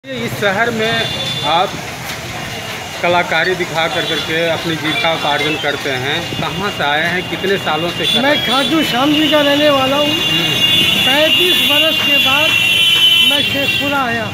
इस शहर में आप कलाकारी दिखा करके अपनी जीविका का अर्जन करते हैं। कहाँ से आए हैं, कितने सालों से कर? मैं खाटू श्याम जी का रहने वाला हूँ। 35 बरस के बाद मैं शेखपुरा आया।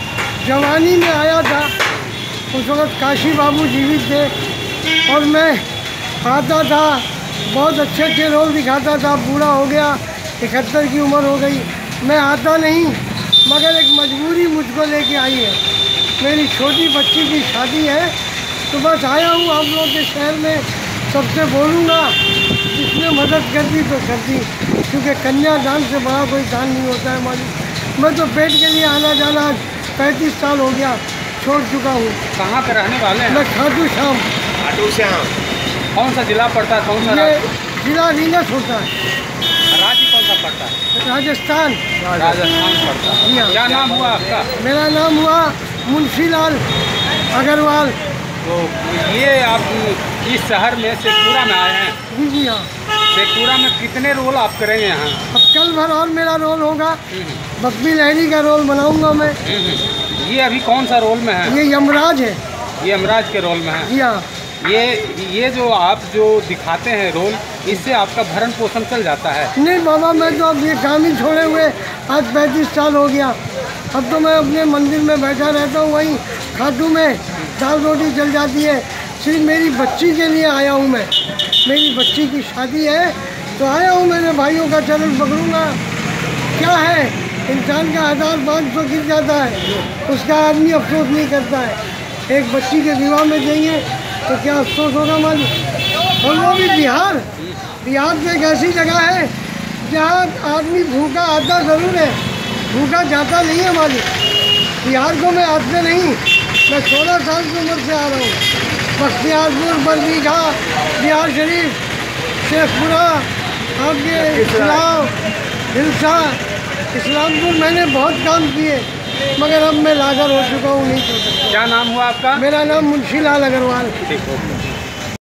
जवानी में आया था, उस वक़्त काशी बाबू जीवित थे और मैं आता था, बहुत अच्छे अच्छे रोल दिखाता था। बूढ़ा हो गया, 71 की उम्र हो गई, मैं आता नहीं, मगर एक मजबूरी मुझको लेके आई है। मेरी छोटी बच्ची की शादी है, तो बस आया हूँ आप लोगों के शहर में। सबसे बोलूँगा, जिसने मदद कर दी तो कर दी, क्योंकि कन्यादान से बड़ा कोई दान नहीं होता है मालिक। मैं तो पेट के लिए आना जाना 35 साल हो गया छोड़ चुका हूँ। कहाँ के रहने वाले हैं? मैं खाटू श्याम। खाटू श्याम कौन सा जिला पड़ता है? कौन सा ये जिला रीनस होता है। राज्य कौन सा पड़ता है? राजस्थान। राजस्थान पड़ता है। क्या नाम हुआ आपका? मेरा नाम हुआ मुंशीलाल अग्रवाल। तो ये आप इस शहर में शेखपुरा में आए हैं? जी हाँ। शेखपुरा में कितने रोल आप करेंगे यहाँ? अब कल भर और मेरा रोल होगा। बप्पी लहरी का रोल बनाऊंगा मैं। ये अभी कौन सा रोल में है? ये यमराज है। ये यमराज के रोल में है? जी हाँ। ये जो आप जो दिखाते हैं रोल, इससे आपका भरण पोषण चल जाता है? नहीं बाबा, मैं तो अब ये काम ही छोड़े हुए आज 35 साल हो गया। अब तो मैं अपने मंदिर में बैठा रहता हूँ, वहीं खाटू में दाल रोटी चल जाती है। सिर्फ मेरी बच्ची के लिए आया हूँ मैं। मेरी बच्ची की शादी है तो आया हूँ, मेरे भाइयों का चरण पकड़ूंगा। क्या है, इंसान का 1500 गिर जाता है, उसका आदमी अफसोस नहीं करता है। एक बच्ची के विवाह में जाइए तो क्या अफसोस होगा मालिक। और वो भी बिहार तो एक ऐसी जगह है जहाँ आदमी भूखा आता ज़रूर है, भूखा जाता नहीं है मालिक। बिहार को मैं आते नहीं, मैं 16 साल की उम्र से आ रहा हूँ। बख्तियारपुर, बरबीघा, बिहार शरीफ, शेखपुरा, आपके इस्लाम, हिलसा, इस्लामपुर मैंने बहुत काम किए, मगर अब मैं लागर हो चुका हूँ, नहीं कर सकता। क्या नाम हुआ आपका? मेरा नाम मुंशीलाल अग्रवाल। ठीक हो।